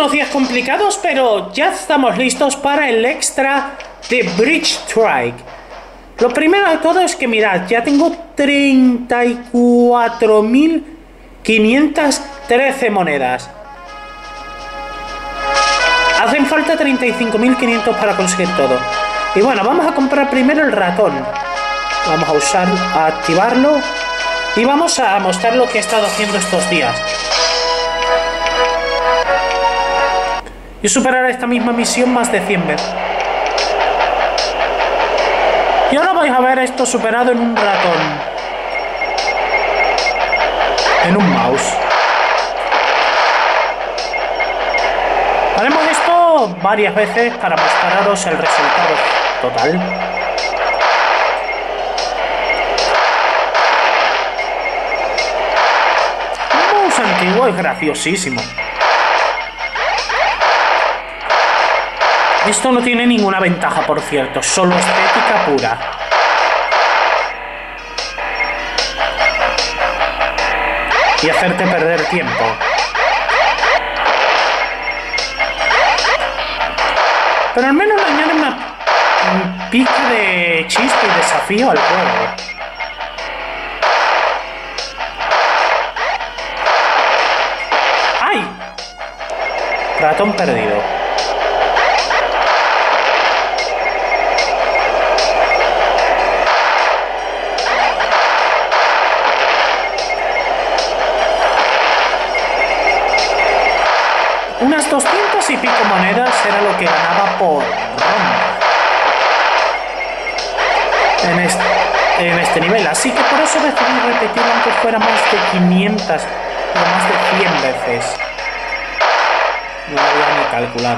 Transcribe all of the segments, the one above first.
unos días complicados, pero ya estamos listos para el extra de Bridge Strike. Lo primero de todo es que mirad, ya tengo 34.513 monedas. Hacen falta 35.500 para conseguir todo. Y bueno, vamos a comprar primero el ratón. Vamos a activarlo. Y vamos a mostrar lo que he estado haciendo estos días. Y superar esta misma misión más de 100 veces. Y ahora vais a ver esto superado en un ratón. En un mouse. Haremos esto varias veces para mostraros el resultado total. Un mouse antiguo es graciosísimo. Esto no tiene ninguna ventaja, por cierto, solo estética pura. Y hacerte perder tiempo. Pero al menos le añade una pizca de chiste y desafío al juego. ¡Ay! Ratón perdido. Unas 200 y pico monedas era lo que ganaba por ronda en este nivel, así que por eso decidí repetirlo aunque fuera más de 500 o más de 100 veces. No lo había ni calculado.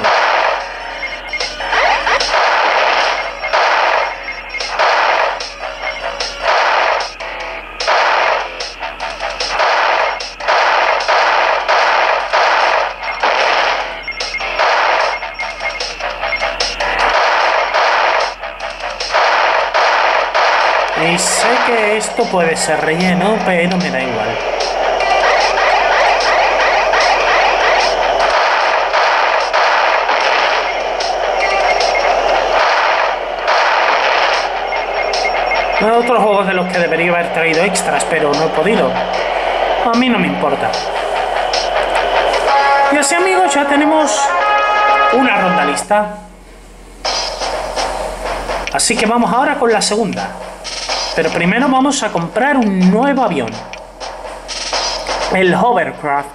Y sé que esto puede ser relleno, pero me da igual. Hay otros juegos de los que debería haber traído extras, pero no he podido. A mí no me importa. Y así, amigos, ya tenemos una ronda lista. Así que vamos ahora con la segunda. Pero primero vamos a comprar un nuevo avión. El Hovercraft.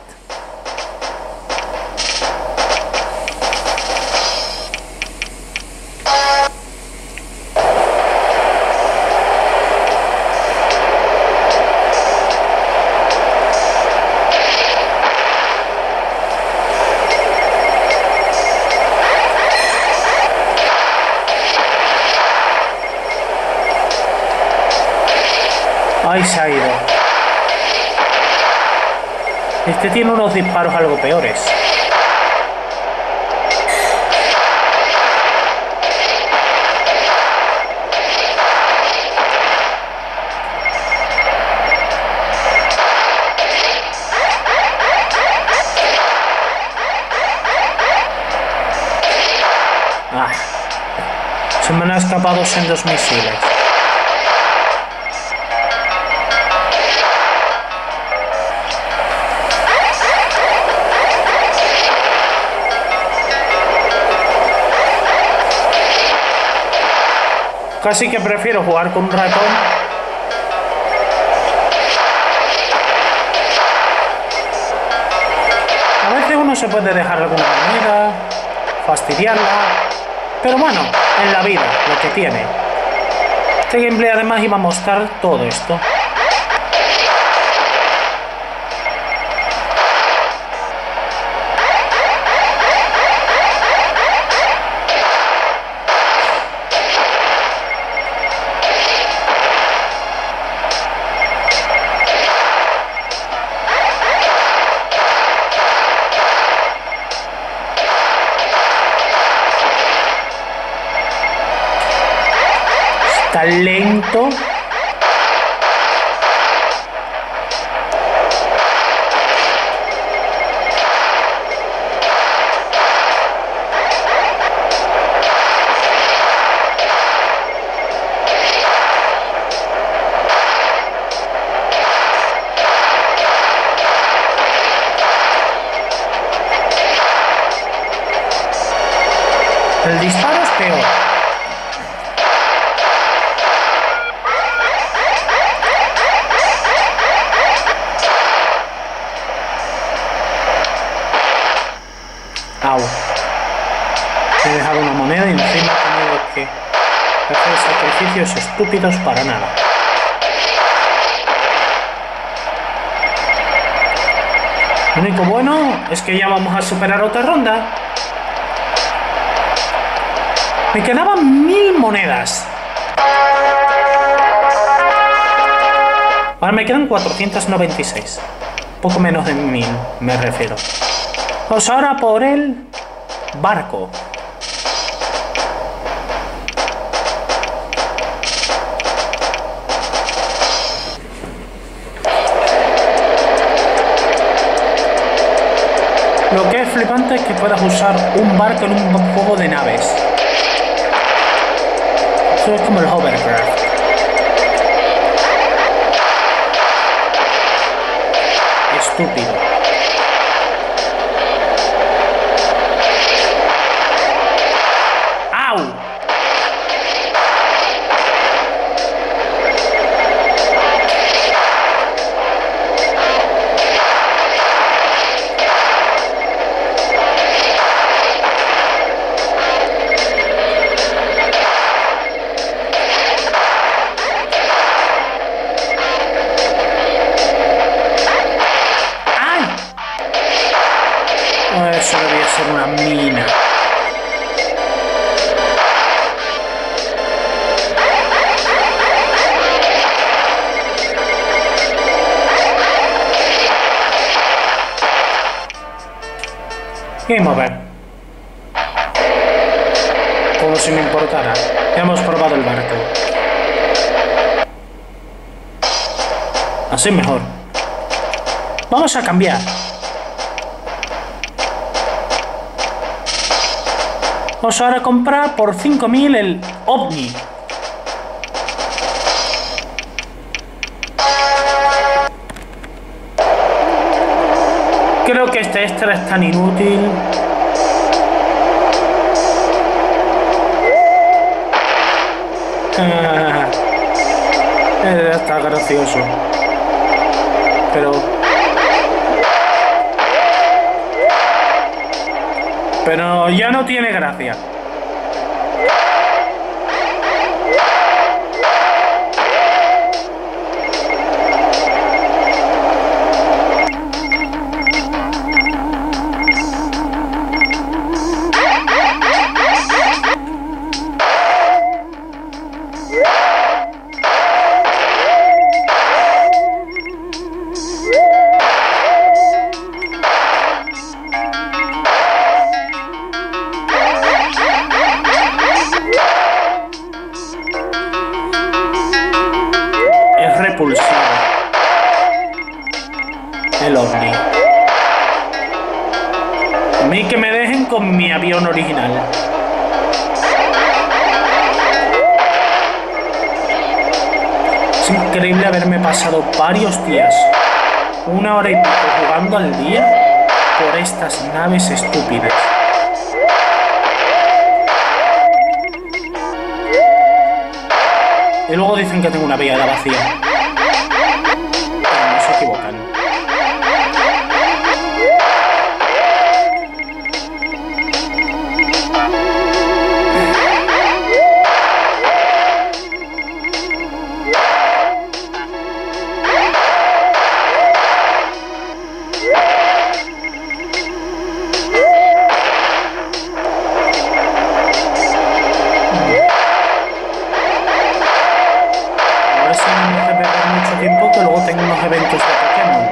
Ahí se ha ido. Este tiene unos disparos algo peores. Ah, se me han escapado sendos misiles. Casi que prefiero jugar con un ratón. A veces uno se puede dejar alguna moneda, fastidiarla, pero bueno, en la vida, lo que tiene. Este gameplay además iba a mostrar todo esto. Está lento. El disparo es peor. Au. He dejado una moneda y encima he tenido que hacer sacrificios estúpidos para nada. Lo único bueno es que ya vamos a superar otra ronda. Me quedaban 1000 monedas. Ahora me quedan 496. Poco menos de 1000, me refiero. Vamos ahora por el barco. Lo que es flipante es que puedas usar un barco en un juego de naves. Eso es como el hovercraft. Estúpido. ¡Au! Eso debía ser una mina. Game over. Como si me importara. Hemos probado el barco. Así mejor. Vamos a cambiar. Vamos ahora a comprar por 5000 el OVNI. Creo que este extra es tan inútil. Está gracioso. Pero ya no tiene gracia. El OVNI. A mí que me dejen con mi avión original. Es increíble haberme pasado varios días, 1 hora y pico jugando al día por estas naves estúpidas. Y luego dicen que tengo una vida vacía. No se equivocan. Tiempo que luego tengo unos eventos de Pokémon.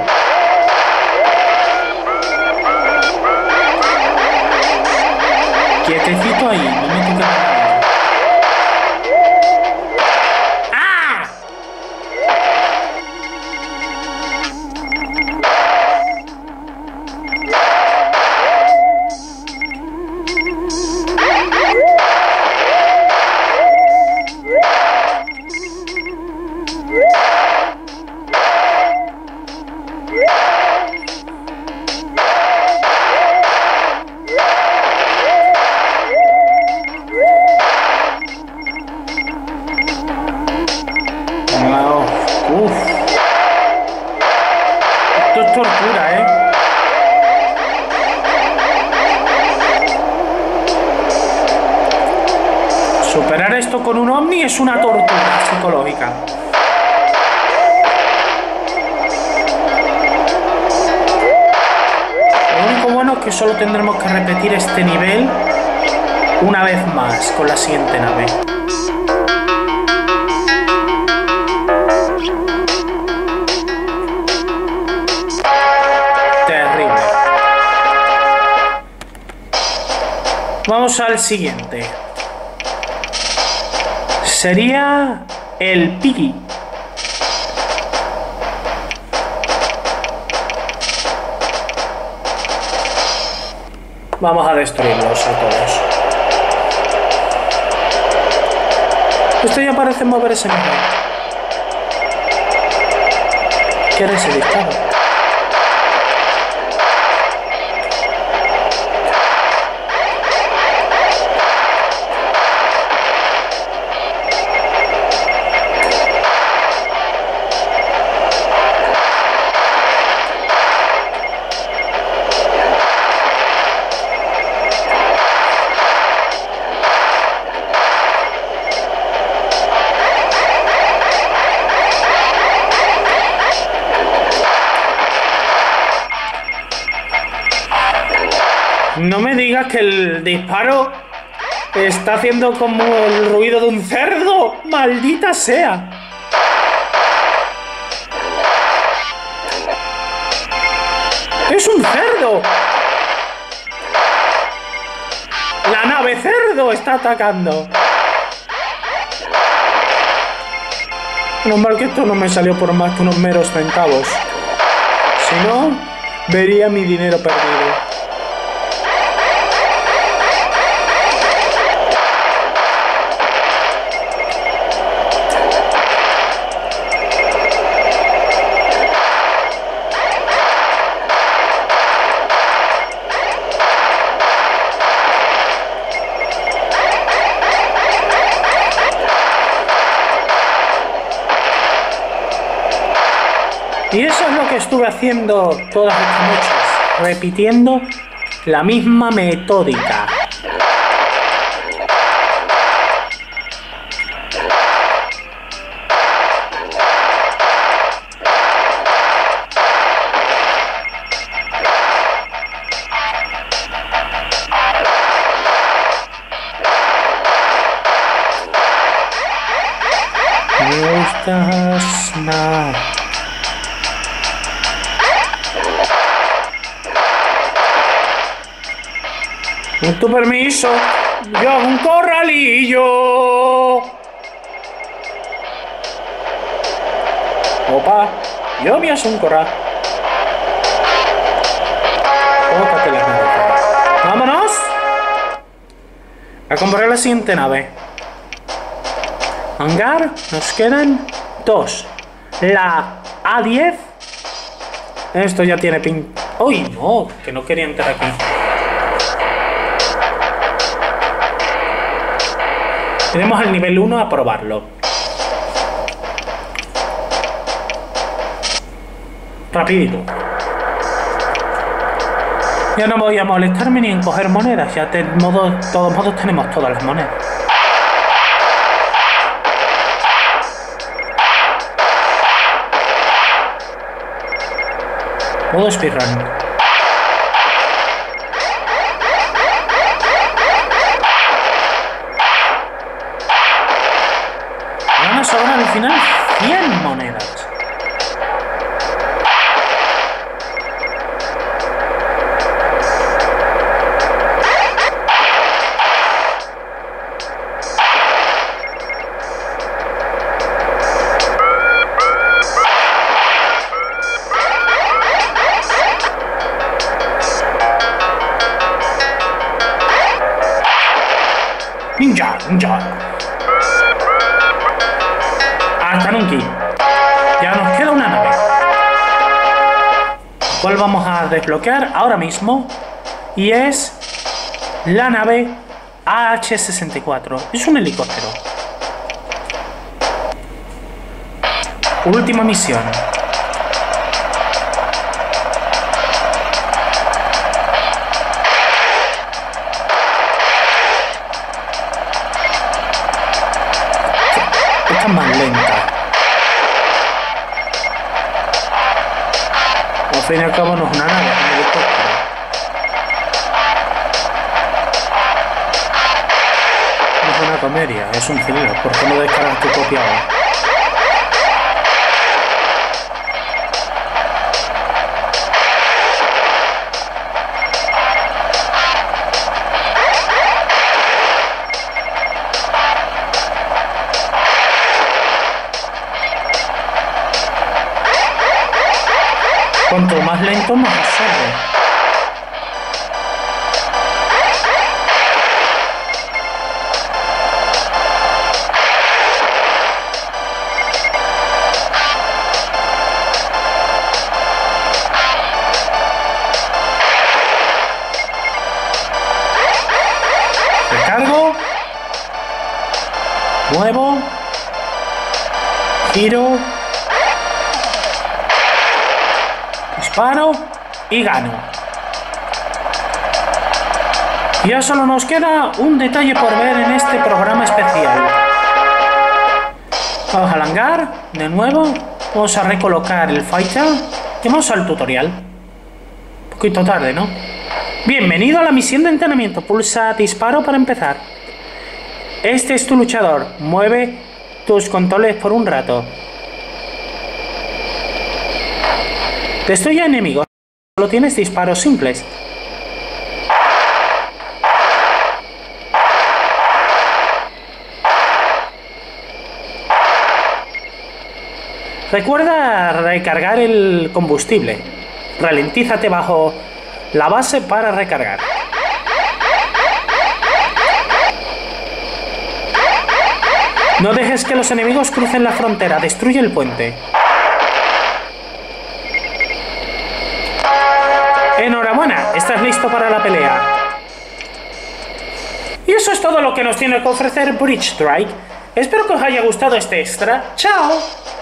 Quietecito ahí, no me toques nada. Superar esto con un ovni es una tortura psicológica. Lo único bueno es que solo tendremos que repetir este nivel una vez más con la siguiente nave. Terrible. Vamos al siguiente. Sería el Piggy. Vamos a destruirlos a todos. Esto ya parece moverse mejor. ¿Qué era ese disparo? No me digas que el disparo está haciendo como el ruido de un cerdo. ¡Maldita sea! ¡Es un cerdo! ¡La nave cerdo está atacando! Menos mal que esto no me salió por más que unos meros centavos. Si no, vería mi dinero perdido. Y eso es lo que estuve haciendo todas estas noches, repitiendo la misma metódica. Me gustas nada. Con tu permiso, yo hago un corralillo. Opa, yo me hago un corral. Tócate las naves. ¡Vámonos! A comprar la siguiente nave. Hangar, nos quedan 2. La A10. Esto ya tiene pin. ¡Uy, no! Que no quería entrar aquí. Tenemos el nivel 1 a probarlo. Rapidito. Ya no voy a molestarme ni en coger monedas. Ya de todos modos tenemos todas las monedas. Modo speedrun. Van a sobrar al final 100 monedas. Ninja, ninja. Hasta nunca. Ya nos queda una nave. ¿Cuál vamos a desbloquear ahora mismo? Y es la nave AH-64. Es un helicóptero. Última misión. más lenta. Al fin y al cabo no es una nave, es un helicóptero. No es una comedia, es un cilindro. ¿Por qué no descargas tu copia ahora? Cuanto más lento, más absorbe. Recargo. Muevo. Giro. Disparo y gano. Ya solo nos queda un detalle por ver en este programa especial. Vamos al hangar, de nuevo. Vamos a recolocar el fighter y vamos al tutorial. Un poquito tarde, ¿no? Bienvenido a la misión de entrenamiento. Pulsa disparo para empezar. Este es tu luchador. Mueve tus controles por un rato. Destruye enemigos. Solo tienes disparos simples. Recuerda recargar el combustible. Ralentízate bajo la base para recargar. No dejes que los enemigos crucen la frontera. Destruye el puente. Enhorabuena, estás listo para la pelea. Y eso es todo lo que nos tiene que ofrecer Bridge Strike. Espero que os haya gustado este extra. ¡Chao!